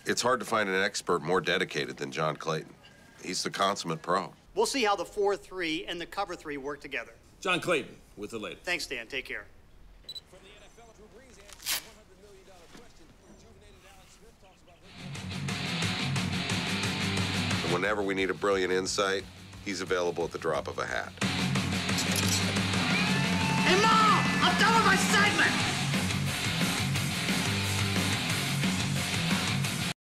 It's hard to find an expert more dedicated than John Clayton. He's the consummate pro. We'll see how the 4-3 and the cover 3 work together. John Clayton with the latest. Thanks, Dan. Take care. From the NFL, Drew Brees answers a $100 million question. Rejuvenated Alex Smith talks about... And whenever we need a brilliant insight, he's available at the drop of a hat. Hey, Mom! I'm done with my segment!